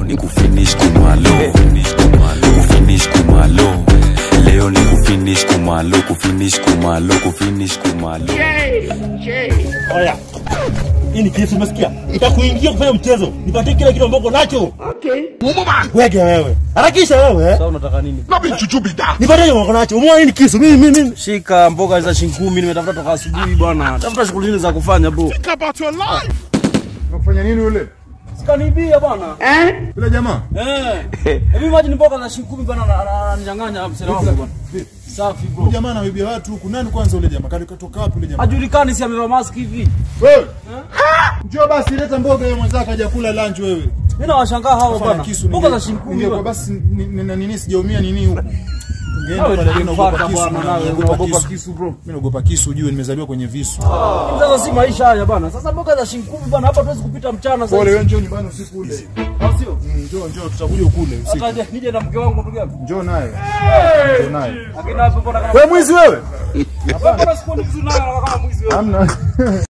nikufinish kumalo. Kufinish kumalo. Leo nikufinish kumalo, kufinish kumalo, kufinish kumalo. Oya. Hii ni kisu umesikia? Nitakuingia kufanya mchezo. Nipatie kile kitu ambako nacho. Okay. Weke wewe. Harakisha wewe. Sasa unataka nini? Nabi chuchubida. Nipatie kile ambako nacho. Umeona hii ni kisu. Mimi. Shika mboga za shilingi 10 nimetafuta toka asubuhi bwana. Tafuta shughuli zingine za kufanya bro. Think about your life. Unafanya nini yule? Sikanibia bwana. Yule jamaa? Hebu imagine mboga za shilingi 10 bwana ananinyang'anya msela wangu bwana. Safi bro. Yule jamaa anaibia watu huku. Nani kwanza yule jamaa? Katoka wapi yule jamaa? Hajulikani, si amevaa mask hivi. Wewe. Njoo basi leta mboga yeye mwenzako aje kula lunch wewe. Mimi nawashangaa hao bwana. Mboga za shilingi 10 Ndio basi nini sijaumia nini huku. Tungeenda Wewe pale naogopa kisu bwana, naogopa kisu bro. Mimi naogopa kisu ujue nimezaliwa kwenye visu. Sasa si maisha haya bwana. Sasa mboga za shilingi 10 bwana, hapa tuwezi kupita mchana sasa. Pole wewe njoo nyumbani usiku ule. Au sio? Njoo tutakuja ukule usiku. Hata nije na mke wangu ndugu yangu. Njoo naye. Njoo naye. Lakini hapo bwana. Wewe mwizi wewe? Hapa bwana siku ni mzuri naye kama mwizi wewe. Hamna.